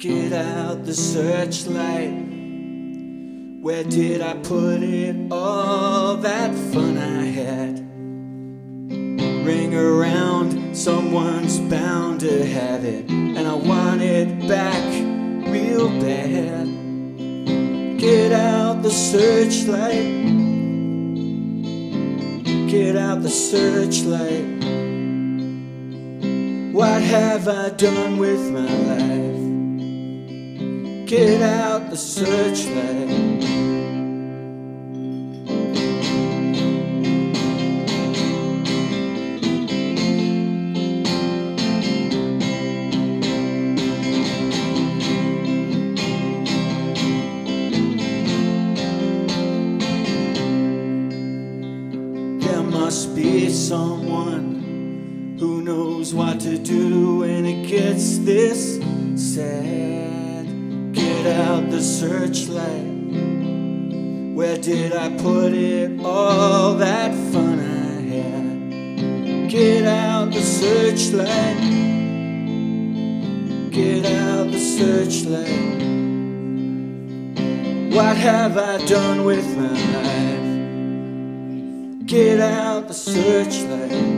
Get out the searchlight. Where did I put it? All that fun I had. Ring around, someone's bound to have it, and I want it back real bad. Get out the searchlight. Get out the searchlight. What have I done with my life? Get out the searchlight. There must be someone who knows what to do when it gets this sad. Get out the searchlight. Where did I put it? All that fun I had. Get out the searchlight. Get out the searchlight. What have I done with my life? Get out the searchlight.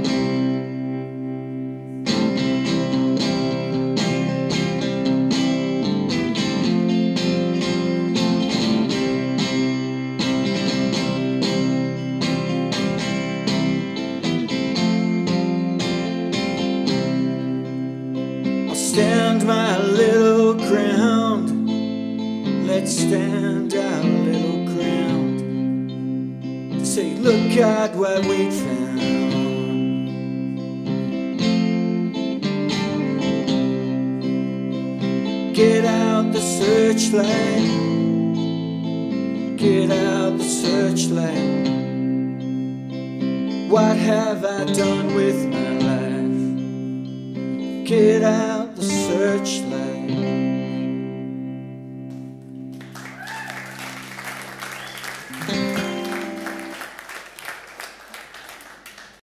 Stand my little ground. Let's stand our little ground. Say, look at what we found. Get out the searchlight. Get out the searchlight. What have I done with my life? Get out the searchlight.